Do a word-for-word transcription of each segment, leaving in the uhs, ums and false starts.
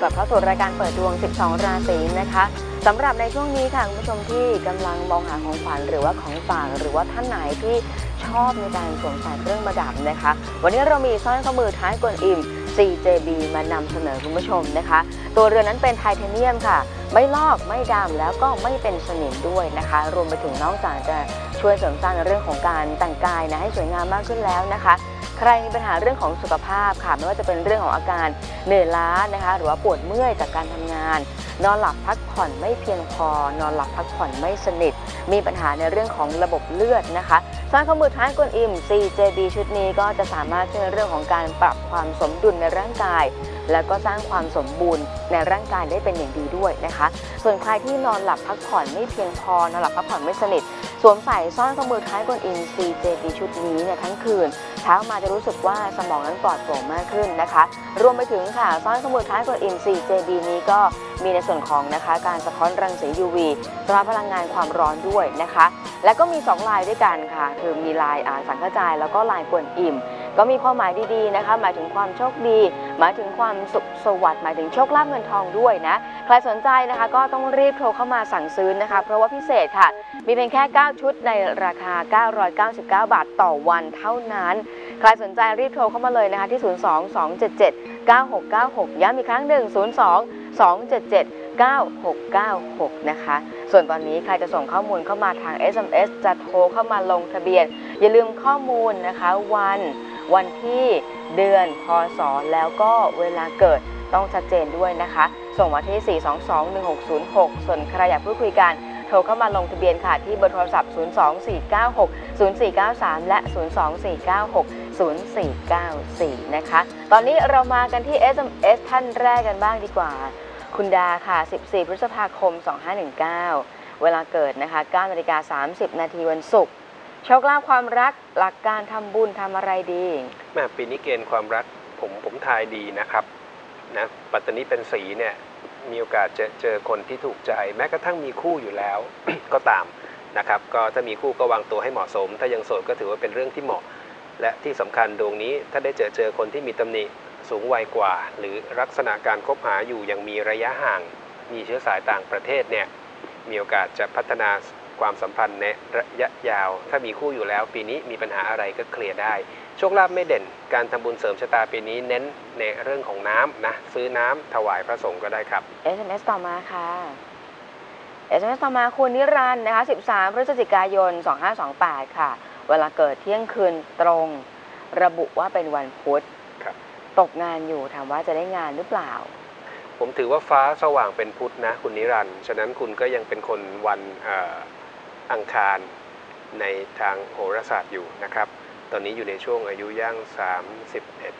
ลับเข้าสู่รายการเปิดดวงสิบสองราศีนะคะสำหรับในช่วงนี้ค่ะคุณผู้ชมที่กำลังมองหาของขวัญหรือว่าของฝากหรือว่าท่านไหนที่ชอบในการสวมใส่เครื่องประดับนะคะวันนี้เรามีสร้อยข้อมือท้ายกวนอิม ซี เจ บี มานำเสนอคุณผู้ชมนะคะตัวเรือนนั้นเป็นไทเทเนียมค่ะไม่ลอกไม่ดำแล้วก็ไม่เป็นสนิมด้วยนะคะรวมไปถึงนอกจากจะช่วยเสริมสร้างในเรื่องของการแต่งกายนะให้สวยงามมากขึ้นแล้วนะคะใครมีปัญหาเรื่องของสุขภาพค่ะไม่ว่าจะเป็นเรื่องของอาการเหนื่อยล้านะคะหรือว่าปวดเมื่อยจากการทำงานนอนหลับพักผ่อนไม่เพียงพอนอนหลับพักผ่อนไม่สนิทมีปัญหาในเรื่องของระบบเลือดนะคะสร้อยข้อมือท้ายกวนอิม ซี เจ บี ชุดนี้ก็จะสามารถช่วยในเรื่องของการปรับความสมดุลในร่างกายแล้วก็สร้างความสมบูรณ์ในร่างกายได้เป็นอย่างดีด้วยนะคะส่วนใครที่นอนหลับพักผ่อนไม่เพียงพอนอนหลับพักผ่อนไม่สนิทสวมใส่สร้อยข้อมือท้ายกวนอิม ซี เจ บี ชุดนี้เนี่ยทั้งคืนเช้ามาจะรู้สึกว่าสมองนั้นปลอดโปร่งมากขึ้นนะคะรวมไปถึงค่ะสร้อยข้อมือท้ายกวนอิม ซี เจ บี นี้ก็มีในส่วนของนะคะการสะท้อนรังสี ยู วี สะท้อนพลังงานความร้อนด้วยนะคะแล้วก็มีสองลายด้วยกันค่ะคือมีลายสังกจายแล้วก็ลายกวนอิมก็มีความหมายดีๆนะคะหมายถึงความโชคดีหมายถึงความสุขสวัสดิ์หมายถึงโชคลาภเงินทองด้วยนะใครสนใจนะคะก็ต้องรีบโทรเข้ามาสั่งซื้อนะคะเพราะว่าพิเศษค่ะมีเพียงแค่เก้าชุดในราคาเก้าร้อยเก้าสิบเก้าบาทต่อวันเท่านั้นใครสนใจรีบโทรเข้ามาเลยนะคะที่ศูนย์ สอง สอง เจ็ด เจ็ด เก้า หก เก้า หกย้ำอีกครั้งหนึ่งศูนย์ สอง สอง เจ็ด เจ็ด เก้า หก เก้า หกนะคะส่วนตอนนี้ใครจะส่งข้อมูลเข้ามาทาง เอส เอ็ม เอส จะโทรเข้ามาลงทะเบียนอย่าลืมข้อมูลนะคะวันวันที่เดือนพศแล้วก็เวลาเกิดต้องชัดเจนด้วยนะคะส่งมาที่ สี่ สอง สอง หนึ่ง หก ศูนย์ หก ส่วนใครอยากพูดคุยกันโทรเข้ามาลงทะเบียนค่ะที่เบอร์โทรศัพท์ ศูนย์ สอง สี่ เก้า หก ศูนย์ สี่ เก้า สาม และ ศูนย์ สอง สี่ เก้า หก ศูนย์ สี่ เก้า สี่ นะคะตอนนี้เรามากันที่ เอส เอ็ม เอส ท่านแรกกันบ้างดีกว่าคุณดาค่ะสิบสี่พฤษภาคมสองห้าหนึ่งเก้าเวลาเกิดนะคะเก้านาฬิกาสามสิบนาทีวันศุกร์โชคลาภความรักหลักการทำบุญทำอะไรดีแม่ปีนี้เกณฑ์ความรักผมผมทายดีนะครับนะปัตตานีเป็นสีเนี่ยมีโอกาสจะเจอคนที่ถูกใจแม้กระทั่งมีคู่อยู่แล้ว ก็ตามนะครับก็ถ้ามีคู่ก็วางตัวให้เหมาะสมถ้ายังโสดก็ถือว่าเป็นเรื่องที่เหมาะและที่สำคัญดวงนี้ถ้าได้เจอเจอคนที่มีตำหนิสูงวัยกว่าหรือลักษณะการคบหาอยู่ยังมีระยะห่างมีเชื้อสายต่างประเทศเนี่ยมีโอกาสจะพัฒนาความสัมพันธ์ในระยะยาวถ้ามีคู่อยู่แล้วปีนี้มีปัญหาอะไรก็เคลียร์ได้โชคลาภไม่เด่นการทำบุญเสริมชะตาปีนี้เน้นในเรื่องของน้ำนะซื้อน้ำถวายพระสงฆ์ก็ได้ครับเอส เอ็ม เอส ต่อมาค่ะ เอส เอ็ม เอส ต่อมาคุณนิรันดร์นะคะสิบสามพฤศจิกายนสองห้าสองแปดค่ะเวลาเกิดเที่ยงคืนตรงระบุว่าเป็นวันพุธตกงานอยู่ถามว่าจะได้งานหรือเปล่าผมถือว่าฟ้าสว่างเป็นพุธนะคุณนิรันดร์ฉะนั้นคุณก็ยังเป็นคนวันอังคารในทางโหราศาสตร์อยู่นะครับตอนนี้อยู่ในช่วงอายุย่างสามสิบเอ็ด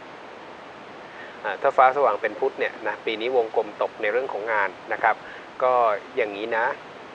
ถ้าฟ้าสว่างเป็นพุธเนี่ยนะปีนี้วงกลมตกในเรื่องของงานนะครับก็อย่างนี้นะ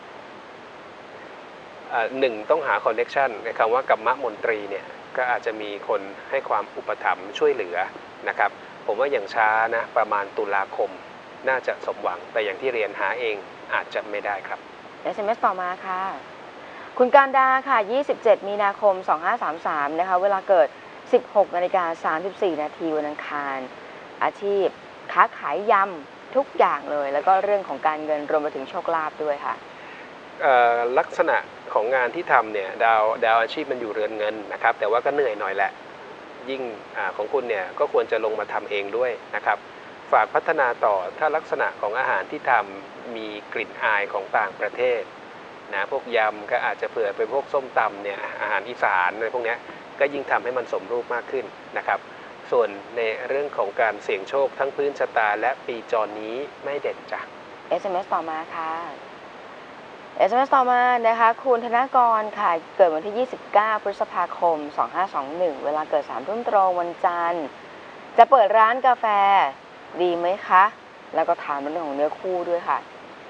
หนึ่งต้องหาคอนเนคชั่นในคำว่ากัมมะมนตรีเนี่ยก็อาจจะมีคนให้ความอุปถัมภ์ช่วยเหลือนะครับผมว่าอย่างช้านะประมาณตุลาคมน่าจะสมหวังแต่อย่างที่เรียนหาเองอาจจะไม่ได้ครับเอส เอ็ม เอส ต่อมาค่ะคุณการดาค่ะยี่สิบเจ็ดมีนาคมสองห้าสามสามนะคะเวลาเกิด สิบหกนาฬิกาสามสิบสี่นาทีวันอังคารอาชีพค้าขายยำทุกอย่างเลยแล้วก็เรื่องของการเงินรวมไปถึงโชคลาภด้วยค่ะลักษณะของงานที่ทำเนี่ยดาวดาวอาชีพมันอยู่เรือนเงินนะครับแต่ว่าก็เหนื่อยหน่อยแหละยิ่งอของคุณเนี่ยก็ควรจะลงมาทำเองด้วยนะครับฝากพัฒนาต่อถ้าลักษณะของอาหารที่ทำมีกลิ่นอายของต่างประเทศนะพวกยำก็อาจจะเผื่อเป็นพวกส้มตำเนี่ยอาหารอีสานอะไรพวกนี้ก็ยิ่งทำให้มันสมรูปมากขึ้นนะครับส่วนในเรื่องของการเสี่ยงโชคทั้งพื้นชะตาและปีจรนี้ไม่เด่นจ้ะเอส เอ็ม เอส ต่อมาค่ะ เอส เอ็ม เอส ต่อมานะคะคุณธนกรค่ะเกิดวันที่ยี่สิบเก้าพฤษภาคมสองห้าสองหนึ่งเวลาเกิดสามทุ่มตรงวันจันทร์จะเปิดร้านกาแฟดีไหมคะแล้วก็ถามเรื่องของเนื้อคู่ด้วยค่ะ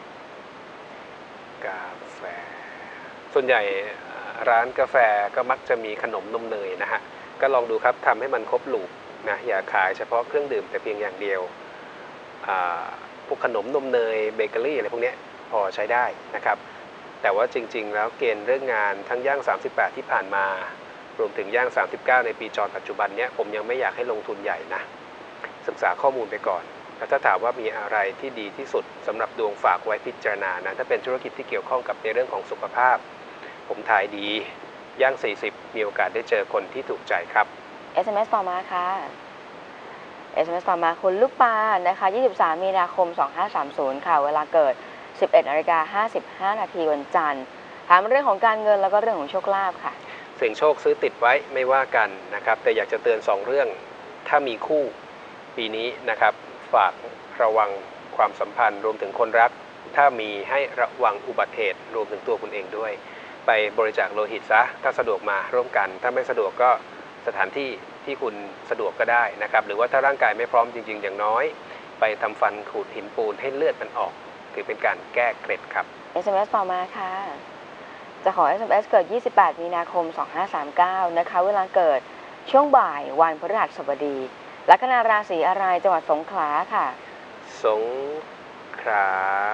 กาแฟส่วนใหญ่ร้านกาแฟก็มักจะมีขนมนมเนยนะฮะก็ลองดูครับทำให้มันครบลูปนะอย่าขายเฉพาะเครื่องดื่มแต่เพียงอย่างเดียวพวกขนมนมเนยเบเกอรี่อะไรพวกนี้พอใช้ได้นะครับแต่ว่าจริงๆแล้วเกณฑ์เรื่องงานทั้งย่างสามสิบแปดที่ผ่านมารวมถึงย่างสามสิบเก้าในปีจรปัจจุบันเนี้ยผมยังไม่อยากให้ลงทุนใหญ่นะศึกษาข้อมูลไปก่อนแล้วถ้าถามว่ามีอะไรที่ดีที่สุดสำหรับดวงฝากไว้พิจารณานะถ้าเป็นธุรกิจที่เกี่ยวข้องกับในเรื่องของสุขภาพผมทายดีย่างสี่สิบมีโอกาสได้เจอคนที่ถูกใจครับเอส เอ็ม เอส ต่อมาค่ะ เอส เอ็ม เอส ต่อมาคุณลูกปลานะคะยี่สิบสามมีนาคมสองห้าสามศูนย์ค่ะเวลาเกิดสิบเอ็ดนาฬิกาห้าสิบห้านาทีวันจันทร์ถามเรื่องของการเงินแล้วก็เรื่องของโชคลาภค่ะเสี่ยงโชคซื้อติดไว้ไม่ว่ากันนะครับแต่อยากจะเตือนสองเรื่องถ้ามีคู่ปีนี้นะครับฝากระวังความสัมพันธ์รวมถึงคนรักถ้ามีให้ระวังอุบัติเหตุรวมถึงตัวคุณเองด้วยไปบริจาคโลหิตซะถ้าสะดวกมาร่วมกันถ้าไม่สะดวกก็สถานที่ที่คุณสะดวกก็ได้นะครับหรือว่าถ้าร่างกายไม่พร้อมจริงๆอย่างน้อยไปทำฟันขูดหินปูนให้เลือดมันออกถือเป็นการแก้เคล็ดครับเอส เอ็ม เอส ต่อมาค่ะจะขอ เอส เอ็ม เอส เกิดยี่สิบแปดมีนาคมสองห้าสามเก้านะคะเวลาเกิดช่วงบ่ายวันพฤหัสบดีลัคนาราศีอะไรจังหวัดสงขลาค่ะสงขลา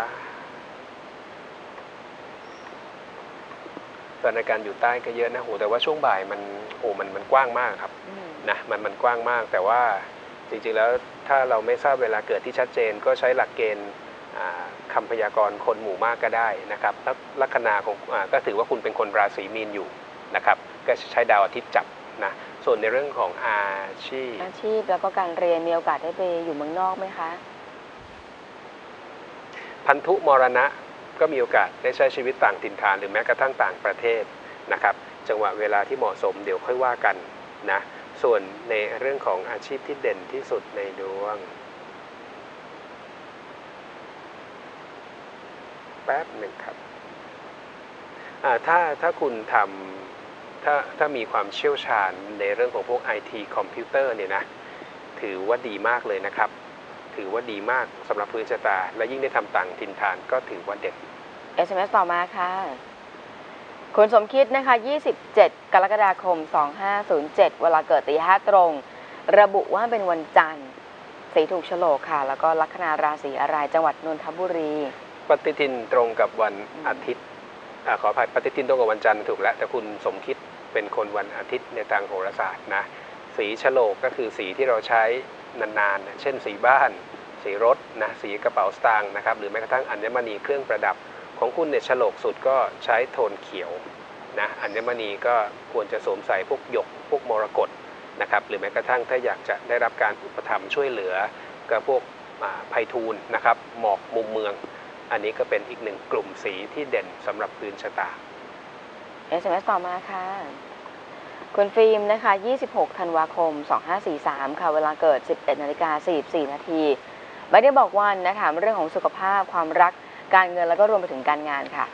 สถานการณ์อยู่ใต้ก็เยอะนะโหแต่ว่าช่วงบ่ายมันโอ้มันมันกว้างมากครับนะมันมันกว้างมากแต่ว่าจริงๆแล้วถ้าเราไม่ทราบเวลาเกิดที่ชัดเจนก็ใช้หลักเกณฑ์คำพยากรณ์คนหมู่มากก็ได้นะครับลัคนาของก็ถือว่าคุณเป็นคนราศีมีนอยู่นะครับก็ใช้ดาวอาทิตย์จับนะส่วนในเรื่องของอาชีพอาชีพแล้วก็การเรียนมีโอกาสได้ไปอยู่เมืองนอกไหมคะพันธุมรณะก็มีโอกาสได้ใช้ชีวิตต่างถิ่นฐานหรือแม้กระทั่งต่างประเทศนะครับจังหวะเวลาที่เหมาะสมเดี๋ยวค่อยว่ากันนะส่วนในเรื่องของอาชีพที่เด่นที่สุดในดวงแป๊บหนึ่งครับถ้าถ้าคุณทำถ้าถ้ามีความเชี่ยวชาญในเรื่องของพวก ไอ ที คอมพิวเตอร์เนี่ยนะถือว่าดีมากเลยนะครับถือว่าดีมากสำหรับพื้นชะตาและยิ่งได้ทำต่างถิ่นฐานก็ถือว่าเด็ดเอส เอ็ม เอส ต่อมาค่ะคุณสมคิดนะคะยี่สิบเจ็ดกรกฎาคมสองห้าศูนย์เจ็ดเวลาเกิดตีห้าตรงระบุว่าเป็นวันจันทร์สีถูกโฉลกค่ะแล้วก็ลัคนาราศีอะไรจังหวัดนนทบุรีปฏิทินตรงกับวันอาทิตย์อขออภัยปฏิทินตรงกับวันจันทร์ถูกแล้วแต่คุณสมคิดเป็นคนวันอาทิตย์ในทางโหราศาสตร์นะสีโฉลกก็คือสีที่เราใช้นานๆเช่นสีบ้านสีรถนะสีกระเป๋าสตางค์นะครับหรือแม้กระทั่งอัญมณีเครื่องประดับของคุณเนี่ยโฉลกสุดก็ใช้โทนเขียวนะอัญมณีก็ควรจะสวมใส่พวกหยกพวกมรกตนะครับหรือแม้กระทั่งถ้าอยากจะได้รับการอุปถัมภ์ช่วยเหลือกับพวกไพฑูรย์นะครับหมอกมุมเมืองอันนี้ก็เป็นอีกหนึ่งกลุ่มสีที่เด่นสำหรับพื้นชะตาเอส เอ็ม เอส ต่อมาค่ะคุณฟิล์มนะคะยี่สิบหกธันวาคมสองห้าสี่สามค่ะเวลาเกิดสิบเอ็ดนาฬิกาสี่สิบสี่นาทีไม่ได้บอกวันนะถามเรื่องของสุขภาพความรักการเงินแล้วก็รวมไปถึงการงานค่ะ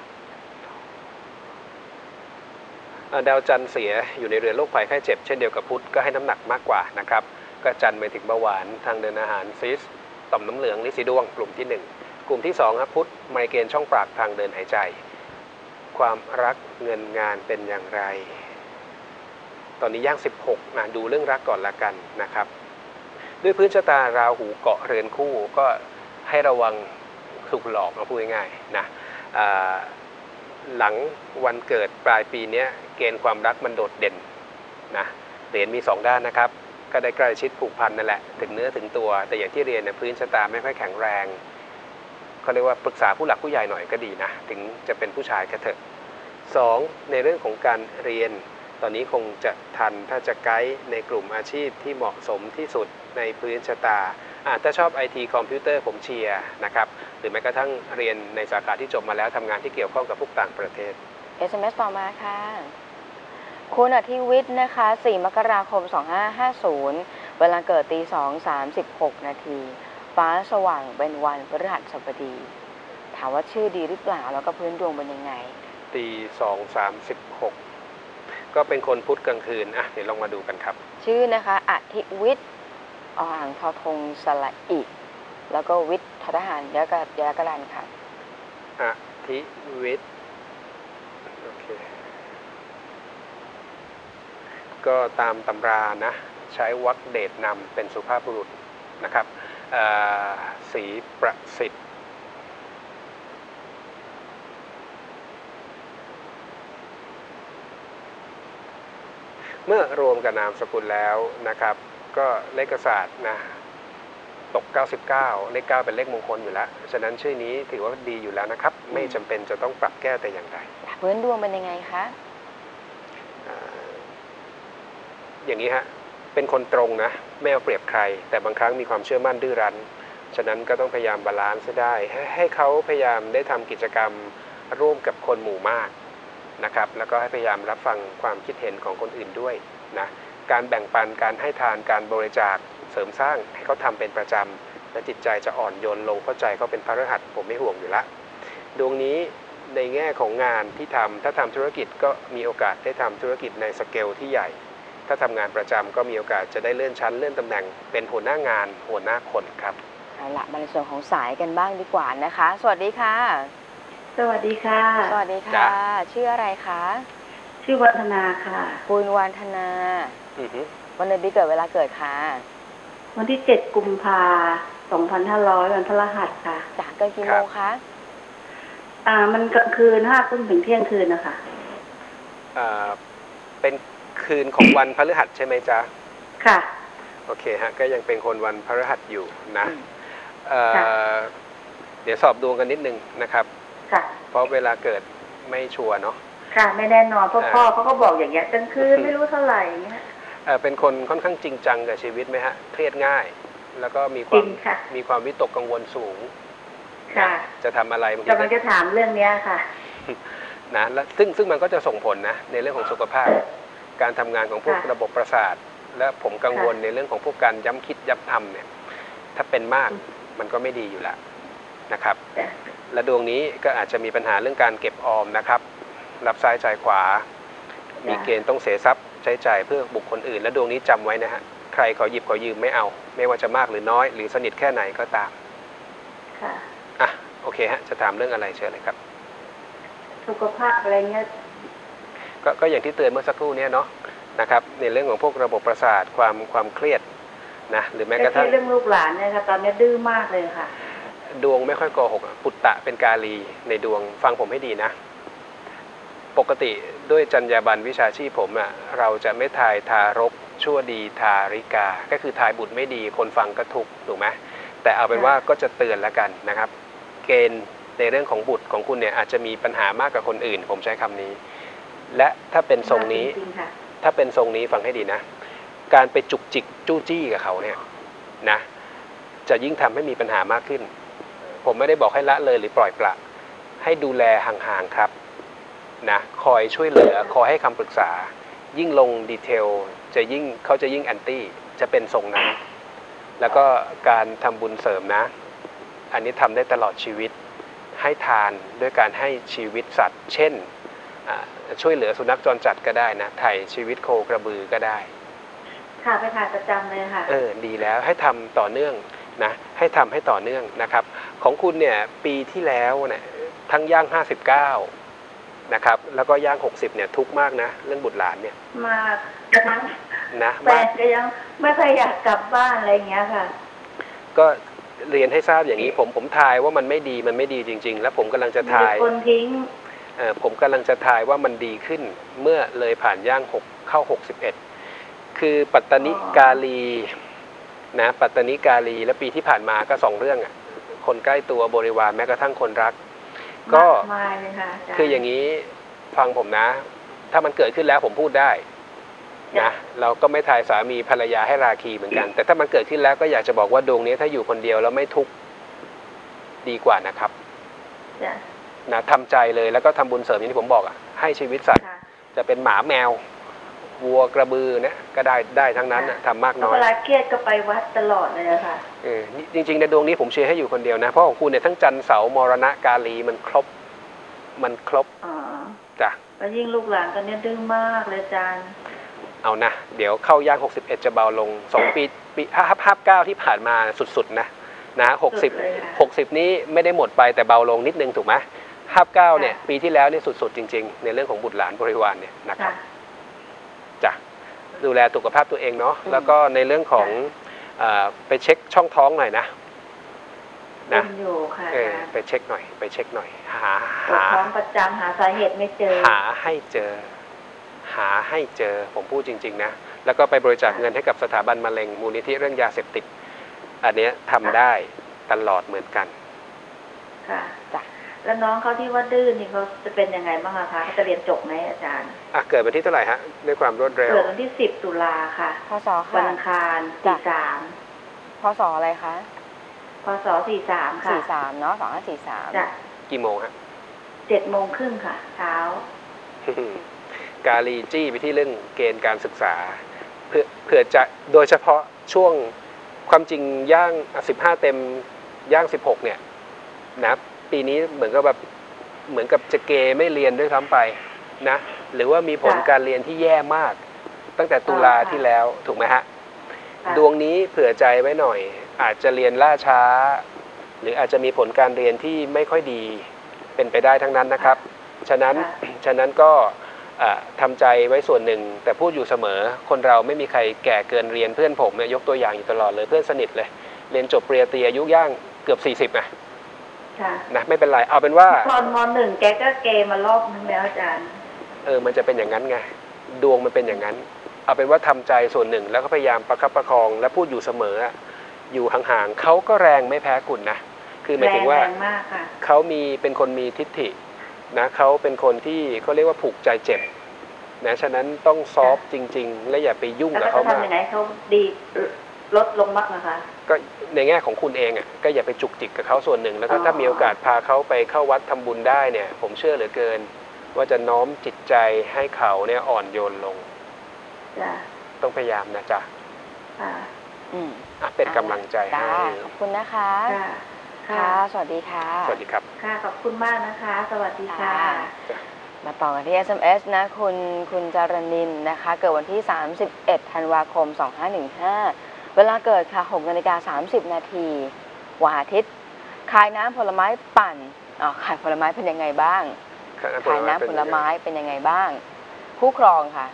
ดาวจันทร์เสียอยู่ในเรือนโรคภัยไข้เจ็บเช่นเดียวกับพุธก็ให้น้ำหนักมากกว่านะครับก็จันทร์ไปถึงเบาหวานทางเดินอาหารซิสต่อมน้ำเหลืองลินสีดวงกลุ่มที่หนึ่งกลุ่มที่สองครับพุธไมเกรนช่องปากทางเดินหายใจความรักเงินงานเป็นอย่างไรตอนนี้ย่างสิบหกนะดูเรื่องรักก่อนละกันนะครับด้วยพื้นชะตาราหูเกาะเรือนคู่ก็ให้ระวังถูกหลอกมาพูดง่ายๆนะหลังวันเกิดปลายปีนี้เกณฑ์ความรักมันโดดเด่นนะเหรียญมีสองด้านนะครับก็ได้ใกล้ชิดผูกพันนั่นแหละถึงเนื้อถึงตัวแต่อย่างที่เรียนเนี่ยพื้นชะตาไม่ค่อยแข็งแรงเขาเรียกว่าปรึกษาผู้หลักผู้ใหญ่หน่อยก็ดีนะถึงจะเป็นผู้ชายก็เถอะสองในเรื่องของการเรียนตอนนี้คงจะทันถ้าจะไกด์ในกลุ่มอาชีพที่เหมาะสมที่สุดในพื้นชะตาถ้าชอบ ไอ ที คอมพิวเตอร์ผมเชียร์นะครับหรือแม้กระทั่งเรียนในสาขาที่จบมาแล้วทำงานที่เกี่ยวข้องกับพวกต่างประเทศเอส เอ็ม เอส ต่อมาค่ะคุณอธิวิทย์นะคะสี่มกราคมสองห้าห้าศูนย์เวลาเกิดตีสองสามสิบหกนาทีฟ้าสว่างเป็นวันพฤหัสบดีถามว่าชื่อดีหรือเปล่าแล้วก็พื้นดวงเป็นยังไงตีสองสามสิบหกก็เป็นคนพุธกลางคืนอ่ะเดี๋ยวลองมาดูกันครับชื่อนะคะอธิวิทย์อ่างทอทงสระอิแล้วก็วิทย์ททหารยะกะยะกะรันค่ะอธิวิทย์โอเคก็ตามตำรานะใช้วรรคเดชนำเป็นสุภาพบุรุษนะครับศรีประสิทธิ์เมื่อรวมกับนามสกุลแล้วนะครับก็เลขศาสตร์นะตกเก้าสิบเก้าเลขเก้าเป็นเลขมงคลอยู่แล้วฉะนั้นชื่อนี้ถือว่าดีอยู่แล้วนะครับไม่จำเป็นจะต้องปรับแก้แต่อย่างใดพื้นดวงเป็นยังไงคะอย่างนี้ฮะเป็นคนตรงนะไม่เอาเปรียบใครแต่บางครั้งมีความเชื่อมั่นดื้อรั้นฉะนั้นก็ต้องพยายามบาลานซ์ได้ให้ให้เขาพยายามได้ทำกิจกรรมร่วมกับคนหมู่มากนะครับแล้วก็ให้พยายามรับฟังความคิดเห็นของคนอื่นด้วยนะการแบ่งปันการให้ทานการบริจาคเสริมสร้างให้เขาทำเป็นประจำและจิตใจจะอ่อนโยนลงเข้าใจเขาเป็นพฤหัสผมไม่ห่วงอยู่ละดวงนี้ในแง่ของงานที่ทำถ้าทำธุรกิจก็มีโอกาสได้ทำธุรกิจในสเกลที่ใหญ่ถ้าทำงานประจำก็มีโอกาสจะได้เลื่อนชั้นเลื่อนตำแหน่งเป็นหัวหน้างานหัวหน้าคนครับเอาละมาในส่วนของสายกันบ้างดีกว่านะคะสวัสดีค่ะสวัสดีค่ะสวัสดีค่ะชื่ออะไรคะชื่อวันธนาค่ะคุณวันธนาวันเดือนปีเกิดเวลาเกิดค่ะวันที่เจ็ดกุมภาสองพันห้าร้อยวันพฤหัสค่ะจากเกิดกี่โมงคะอ่ามันกลางคืนห้าทุ่มถึงเที่ยงคืนนะคะอ่าเป็นคืนของวันพฤหัสใช่ไหมจ๊ะค่ะโอเคฮะก็ยังเป็นคนวันพฤหัสอยู่นะเอ่อเดี๋ยวสอบดวงกันนิดนึงนะครับค่ะเพราะเวลาเกิดไม่ชัวร์เนาะค่ะไม่แน่นอนเพราะพ่อเขาก็บอกอย่างเงี้ยกลางคืนไม่รู้เท่าไหร่เงี้ยเออเป็นคนค่อนข้างจริงจังกับชีวิตไหมฮะเครียดง่ายแล้วก็มีความมีความวิตกกังวลสูงค่ะจะทำอะไรบางทีกำลังจะถามเรื่องเนี้ยค่ะนะแล้วซึ่งซึ่งมันก็จะส่งผลนะในเรื่องของสุขภาพการทำงานของพวกระบบประสาทและผมกังวลในเรื่องของพวกการย้ำคิดย้ำทำเนี่ยถ้าเป็นมากมันก็ไม่ดีอยู่แล้วนะครับและดวงนี้ก็อาจจะมีปัญหาเรื่องการเก็บออมนะครับรับซ้ายจ่ายขวามีเกณฑ์ต้องเสียทรัพย์ใช้จ่ายเพื่อบุคคลอื่นและดวงนี้จำไว้นะฮะใครขอหยิบขอยืมไม่เอาไม่ว่าจะมากหรือน้อยหรือสนิทแค่ไหนก็ตามค่ะอ่ะโอเคฮะจะถามเรื่องอะไรเชิญเลยครับสุขภาพอะไรเงี้ยก็ก็อย่างที่เตือนเมื่อสักครู่นี้เนาะนะครับในเรื่องของพวกระบบประสาทความความเครียดนะหรือแม้กระทั่งเรื่องลูกหลานเนี่ยค่ะตอนนี้ดื้อมากเลยค่ะดวงไม่ค่อยโกหกปุตตะเป็นกาลีในดวงฟังผมให้ดีนะปกติด้วยจรรยาบรรณวิชาชีพผมอ่ะเราจะไม่ทายทารกชั่วดีทาริกาก็คือทายบุตรไม่ดีคนฟังก็ทุกข์ถูกไหมแต่เอาเป็นว่าก็จะเตือนแล้วกันนะครับเกณฑ์ในเรื่องของบุตรของคุณเนี่ยอาจจะมีปัญหามากกว่าคนอื่นผมใช้คำนี้และถ้าเป็นทรงนี้ถ้าเป็นทรงนี้ฟังให้ดีนะการไปจุกจิกจู้จี้กับเขาเนี่ยนะจะยิ่งทำให้มีปัญหามากขึ้นผมไม่ได้บอกให้ละเลยหรือปล่อยปละให้ดูแลห่างๆครับนะคอยช่วยเหลือคอยให้คำปรึกษายิ่งลงดีเทลจะยิ่งเขาจะยิ่งแอนตี้จะเป็นทรงนั้นแล้วก็การทำบุญเสริมนะอันนี้ทำได้ตลอดชีวิตให้ทานด้วยการให้ชีวิตสัตว์เช่นช่วยเหลือสุนัขจรจัดก็ได้นะไถ่ชีวิตโคกระบือก็ได้ค่ะไปถ่ายประจำเลยค่ะเออดีแล้วให้ทำต่อเนื่องนะให้ทำให้ต่อเนื่องนะครับของคุณเนี่ยปีที่แล้วเนี่ยทั้งย่างห้าสิบเก้านะครับแล้วก็ย่างหกสิบเนี่ยทุกข์มากนะเรื่องบุตรหลานเนี่ยมากกระทั่งนะแฟนก็ยังไม่เคยอยากกลับบ้านอะไรอย่างเงี้ยค่ะก็เรียนให้ทราบอย่างนี้ผมผมทายว่ามันไม่ดีมันไม่ดีจริงๆแล้วผมกำลังจะทายคนทิ้งเออผมกำลังจะทายว่ามันดีขึ้นเมื่อเลยผ่านย่างหกเข้าหกสิบเอ็ดคือปัตตนิกาลีนะปัตตนิกาลีและปีที่ผ่านมาก็สองเรื่องอ่ะคนใกล้ตัวบริวารแม้กระทั่งคนรักก็คืออย่างนี้ฟังผมนะถ้ามันเกิดขึ้นแล้วผมพูดได้นะเราก็ไม่ทายสามีภรรยาให้ราคีเหมือนกันแต่ถ้ามันเกิดขึ้นแล้วก็อยากจะบอกว่าดวงนี้ถ้าอยู่คนเดียวแล้วไม่ทุกข์ดีกว่านะครับนะทำใจเลยแล้วก็ทำบุญเสริมอย่างที่ผมบอกอ่ะให้ชีวิตสัตว์จะเป็นหมาแมววัวกระบือเนี่ยก็ได้ได้ทั้งนั้นทำมากน้อยเวลาเครียดก็ไปวัดตลอดเลยค่ะเออจริงๆในดวงนี้ผมเชียร์ให้อยู่คนเดียวนะเพราะของคุณเนี่ยทั้งจันทร์เสาร์มรณะกาลีมันครบมันครบอ๋อจ้ะแล้วยิ่งลูกหลานตอนนี้ดื้อมากเลยอาจารย์เอานะเดี๋ยวเข้าย่างหกสิบเอ็ดจะเบาลงสองปีปีห้าห้าเก้าที่ผ่านมาสุดๆนะนะหกสิบหกสิบนี้ไม่ได้หมดไปแต่เบาลงนิดนึงถูกไหมห้าเก้าเนี่ยปีที่แล้วนี่สุดๆจริงๆในเรื่องของบุตรหลานบริวารเนี่ยนะครับจ้ะดูแลสุขภาพตัวเองเนาะแล้วก็ในเรื่องของไปเช็คช่องท้องหน่อยนะนะเออไปเช็คหน่อยไปเช็คหน่อยหาหาท้องประจำหาสาเหตุไม่เจอหาให้เจอหาให้เจอผมพูดจริงๆนะแล้วก็ไปบริจาคเงินให้กับสถาบันมะเร็งมูลนิธิเรื่องยาเสพติดอันเนี้ยทำได้ตลอดเหมือนกันค่ะจ้ะแล้วน้องเขาที่ว่าดื้อนี่เขาจะเป็นยังไงบ้างอะคะเขาจะเรียนจบไหมอาจารย์อ่ะเกิดวันที่เท่าไหร่ฮะด้วยความรวดเร็วเกิดวันที่สิบตุลาค่ะพศวัค่ะนอังคารจ้ะสี่สามพศอะไรคะพศสี่สามค่ะสี่สามเนาะสองห้าสี่สามจ้ะกี่โมงฮะเจ็ดโมงครึ่งค่ะ เช้ากาลีจี้ไปที่เรื่องเกณฑ์การศึกษาเพื่อเพื่อจะโดยเฉพาะช่วงความจริงย่างสิบห้าเต็มย่างสิบหกเนี่ยนะปีนี้เหมือนกับแบบเหมือนกับจะเกไม่เรียนด้วยซ้ำไปนะหรือว่ามีผลค่ะการเรียนที่แย่มาก ตั้งแต่ตุลาค่ะที่แล้วถูกไหมฮะค่ะดวงนี้เผื่อใจไว้หน่อย อาจจะเรียนล่าช้า หรืออาจจะมีผลการเรียนที่ไม่ค่อยดีเป็นไปได้ทั้งนั้นนะครับ ฉะนั้นค่ะฉะนั้นก็อ่าทำใจไว้ส่วนหนึ่ง แต่พูดอยู่เสมอ คนเราไม่มีใครแก่เกินเรียนเพื่อนผมเนี่ยยกตัวอย่างอยู่ตลอดเลยเพื่อนสนิทเลย เรียนจบปริญญาตรีอายุย่างเกือบสี่สิบนะค่ะนะไม่เป็นไรเอาเป็นว่าตอนมหนึ่งแกก็เกมารอบนึงแล้วอาจารย์เออมันจะเป็นอย่างนั้นไงดวงมันเป็นอย่างนั้น เอาเป็นว่าทำใจส่วนหนึ่งแล้วก็พยายามประคับประคองและพูดอยู่เสมออะอยู่ห่างๆเขาก็แรงไม่แพ้คุณนะคือหมายถึงว่าแรงมากค่ะเขามีเป็นคนมีทิฏฐินะเขาเป็นคนที่เขาเรียกว่าผูกใจเจ็บนะฉะนั้นต้องซอฟต์จริง ๆ และอย่าไปยุ่งแล้วกับก็เขาจะมากทำยังไงให้เขาดีลดลงมากนะคะก็ในแง่ของคุณเองอ่ะก็อย่าไปจุกจิกกับเขาส่วนหนึ่ง แล้วก็อ๋อถ้ามีโอกาสพาเขาไปเข้าวัดทำบุญได้เนี่ยผมเชื่อเหลือเกิน ว่าจะน้อมจิตใจให้เขาเนี่ยอ่อนโยนลงจ้ะต้องพยายามนะจ๊ะค่ะอืมอ่ะเป็นกำลังใจให้จ้าขอบคุณนะคะค่ะค่ะค่ะสวัสดีค่ะสวัสดีครับค่ะ ขอบคุณมากนะคะ สวัสดีค่ะค่ะ มาต่อกันที่ เอส เอ็ม เอส นะคุณคุณจารณินนะคะ เกิดวันที่ สามสิบเอ็ด ธันวาคม สองห้าหนึ่งห้า เวลาเกิดค่ะ หกนาฬิกาสามสิบนาทีวันอาทิตย์ ขายน้ำผลไม้ปั่นอ๋อขายผลไม้เป็นยังไงบ้าง ขายน้ำผลไม้เป็นยังไงบ้าง คู่ครองค่ะ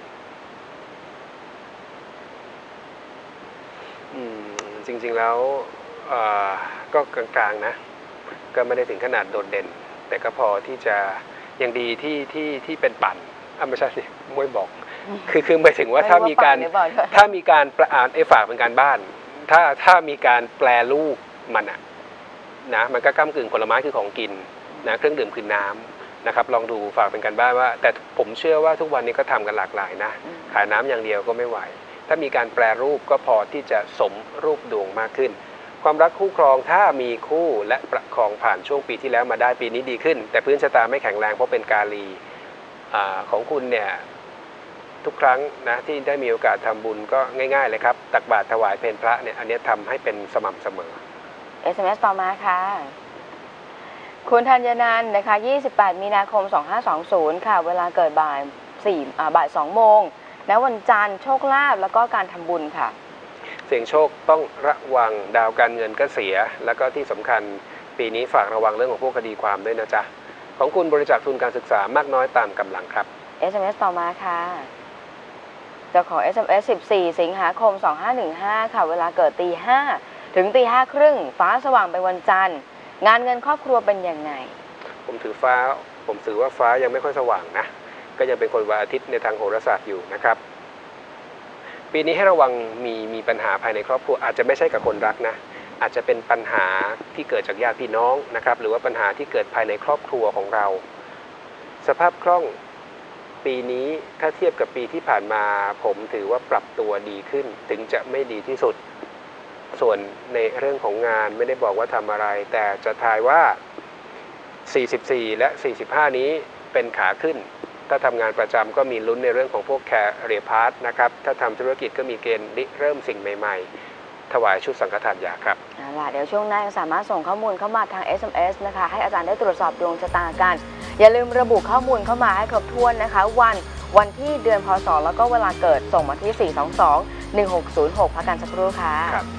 อืมจริงๆแล้วเอ่อก็กลางๆนะ ก็ไม่ได้ถึงขนาดโดดเด่น แต่ก็พอที่จะยังดีที่ที่ที่เป็นปั่นอ่ะไม่ใช่สิมวยบอก คือคือหมายถึงว่าถ้ามีการไม่รู้ว่าปั่นหรือเปล่าด้วยถ้ามีการประอ่านไอ้ฝากเป็นการบ้าน ถ้าถ้ามีการแปลรูปมันอะนะมันก็ก้ากึ่งผลไม้คือของกินนะเครื่องดื่มคือน้ำนะครับลองดูฝากเป็นการบ้านว่า แต่ผมเชื่อว่าทุกวันนี้ก็ทำกันหลากหลายนะอืมขายน้ำอย่างเดียวก็ไม่ไหว ถ้ามีการแปลรูปก็พอที่จะสมรูปดวงมากขึ้น ความรักคู่ครองถ้ามีคู่และประคองผ่านช่วงปีที่แล้วมาได้ปีนี้ดีขึ้น แต่พื้นชะตาไม่แข็งแรงเพราะเป็นกาลีอาของคุณเนี่ยทุกครั้งนะที่ได้มีโอกาสทำบุญก็ง่ายๆเลยครับตักบาตรถวายเพลพระเนี่ยอันนี้ทำให้เป็นสม่ำเสมอเอส เอ็ม เอส ต่อมาค่ะ คุณธัญนันท์นะคะ ยี่สิบแปด มีนาคม สองห้าสองศูนย์ ค่ะ เวลาเกิดบ่ายสี่อ่าบ่ายสองโมงณวันจันทร์โชคลาภแล้วก็การทำบุญค่ะเสี่ยงโชคต้องระวังดาวการเงินก็เสีย แล้วก็ที่สำคัญปีนี้ฝากระวังเรื่องของพวกคดีความด้วยนะจ๊ะของคุณบริจาคทุนการศึกษามากน้อยตามกำลังครับเอส เอ็ม เอส ต่อมาค่ะเจ้าของ เอส เอ็ม เอส สิบสี่ สิงหาคม สองห้าหนึ่งห้า ค่ะ เวลาเกิดตีห้าถึงตีห้าครึ่งฟ้าสว่างเป็นวันจันทร์ งานเงินครอบครัวเป็นยังไงผมถือฟ้าผมถือว่าฟ้ายังไม่ค่อยสว่างนะก็ยังเป็นคนวันอาทิตย์ในทางโหราศาสตร์อยู่นะครับปีนี้ให้ระวังมีมีปัญหาภายในครอบครัวอาจจะไม่ใช่กับคนรักนะอาจจะเป็นปัญหาที่เกิดจากญาติพี่น้องนะครับหรือว่าปัญหาที่เกิดภายในครอบครัวของเรา สภาพคล่องปีนี้ถ้าเทียบกับปีที่ผ่านมาผมถือว่าปรับตัวดีขึ้นถึงจะไม่ดีที่สุด ส่วนในเรื่องของงานไม่ได้บอกว่าทำอะไร แต่จะทายว่าสี่สิบสี่และสี่สิบห้านี้เป็นขาขึ้น ถ้าทำงานประจำก็มีลุ้นในเรื่องของพวกแคเรียพาร์ทนะครับถ้าทำธุรกิจก็มีเกณฑ์ริเริ่มสิ่งใหม่ๆ ถวายชุดสังฆทานยาครับเอาล่ะเดี๋ยวช่วงหน้ายังสามารถส่งข้อมูลเข้ามาทาง เอส เอ็ม เอส นะคะให้อาจารย์ได้ตรวจสอบดวงชะตากัน อย่าลืมระบุข้อมูลเข้ามาให้ครบถ้วนนะคะ วันวันที่เดือนพศแล้วก็เวลาเกิดส่งมาที่ สี่ สอง สอง หนึ่ง หก ศูนย์ หก พักกันสักครู่ค่ะครับ